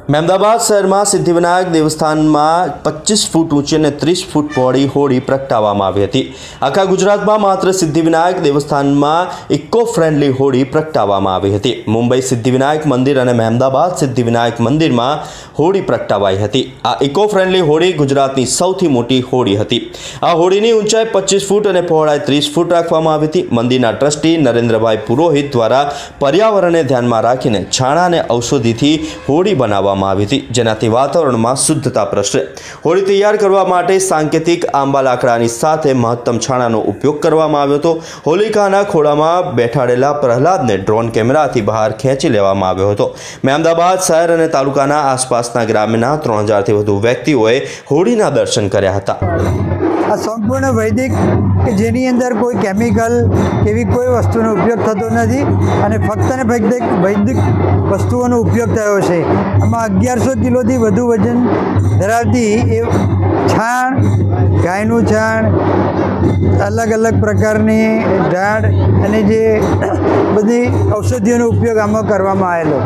મહેમદાબાદ શહેરમાં સિદ્ધિવિનાયક દેવસ્થાનમાં 25 ફૂટ ઊંચી અને 30 ફૂટ પહોળી હોળી પ્રગટાવવામાં આવી હતી। આખા ગુજરાતમાં માત્ર સિદ્ધિવિનાયક દેવસ્થાનમાં ઇકો ફ્રેન્ડલી હોળી પ્રગટાવવામાં આવી હતી। મુંબઈ સિદ્ધિવિનાયક મંદિર અને મહેમદાબાદ સિદ્ધિવિનાયક મંદિરમાં હોળી પ્રગટાવાઈ હતી। આ ઇકો ફ્રેન્ડલી હોળી ગુજરાતની સૌથી મોટી હોળી હતી। આ હોળીની ઊંચાઈ 25 ફૂટ અને પહોળાઈ 30 ફૂટ રાખવામાં આવી હતી। મંદિરના ટ્રસ્ટી નરેન્દ્રભાઈ પુરોહિત દ્વારા પર્યાવરણને ધ્યાનમાં રાખીને છાણા અને ઔષધિથી હોળી બનાવવામાં આવી હતી, જેનાથી વાતાવરણમાં શુદ્ધતા પ્રસરે। હોળી તૈયાર કરવા માટે સાંકેતિક આંબા લાકડાની સાથે મહત્તમ છાણાનો ઉપયોગ કરવામાં આવ્યો હતો। હોલિકાના ખોળામાં બેઠાડેલા પ્રહલાદને ડ્રોન કેમેરાથી બહાર ખેંચી લેવામાં આવ્યો હતો। મહેમદાબાદ શહેર અને તાલુકાના આસપાસના ગ્રામ્યના 3000થી વધુ વ્યક્તિઓએ હોળીના દર્શન કર્યા હતા। આ સંપૂર્ણ વૈદિક કે જેની અંદર કોઈ કેમિકલ એવી કોઈ વસ્તુનો ઉપયોગ થતો નથી અને ફક્ત ને ફક્ત વૈદિક વસ્તુઓનો ઉપયોગ થયો છે। આમાં 1100 કિલોથી વધુ વજન ધરાવતી એ છાણ, ગાયનું છાણ, અલગ અલગ પ્રકારની ઝાડ અને જે બધી ઔષધિઓનો ઉપયોગ આમાં કરવામાં આવેલો।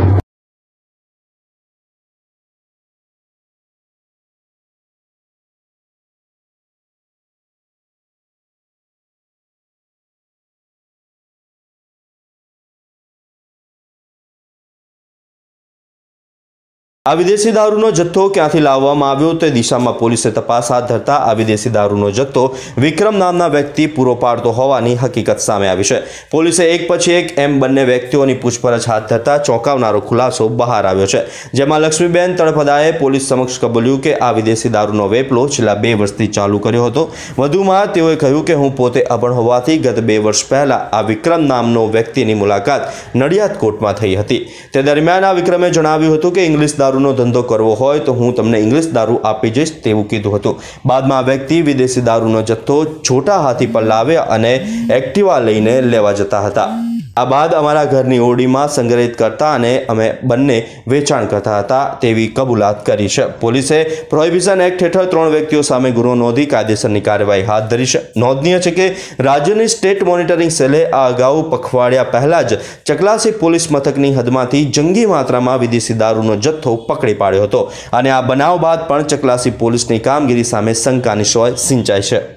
આ વિદેશી દારૂનો જથ્થો ક્યાંથી લાવવામાં આવ્યો તે દિશામાં પોલીસે તપાસ હાથ ધરતા આ વિદેશી દારૂનો જથ્થો વિક્રમ નામના વ્યક્તિ પૂરો પાડતો હોવાની હકીકત સામે આવી છે। પોલીસે એક પછી એક એમ બંને વ્યક્તિઓની પૂછપરછ હાથ ધરતા ચોંકાવનારો ખુલાસો બહાર આવ્યો છે, જેમાં લક્ષ્મીબેન તળપદાએ પોલીસ સમક્ષ કબૂલ્યું કે આ વિદેશી દારૂનો વેપલો છેલ્લા 2 વર્ષથી ચાલુ કર્યો હતો। વધુમાં તેઓએ કહ્યું કે હું પોતે અભણ હોવાથી ગત 2 વર્ષ પહેલા આ વિક્રમ નામનો વ્યક્તિની મુલાકાત નડિયાદ કોર્ટમાં થઈ હતી। તે દરમિયાન આ વિક્રમે જણાવ્યું હતું કે ઇંગ્લિશ દારૂ નો ધંધો કરવો હોય તો હું તમને ઇંગ્લિશ દારૂ આપી જઈશ તેવું કીધું હતું। બાદમાં આ વ્યક્તિ વિદેશી દારૂનો જથ્થો છોટા હાથી પર લાવ્યા અને એક્ટિવા લઈને લેવા જતા હતા। આ બાદ અમારા ઘરની ઓરડીમાં સંગ્રહિત કરતા અને અમે બંને વેચાણ કરતા હતા તેવી કબૂલાત કરી છે। પોલીસે પ્રોહિબિશન એક્ટ હેઠળ 3 વ્યક્તિઓ સામે ગુનો નોંધી કાયદેસરની કાર્યવાહી હાથ ધરી છે। નોંધનીય છે કે રાજ્યની સ્ટેટ મોનિટરિંગ સેલે આ અગાઉ પખવાડિયા પહેલા જ ચકલાસી પોલીસ મથકની હદમાંથી જંગી માત્રામાં વિદેશી દારૂનો જથ્થો પકડી પાડ્યો હતો અને આ બનાવ બાદ પણ ચકલાસી પોલીસની કામગીરી સામે શંકાની સોય સિંચાઈ છે।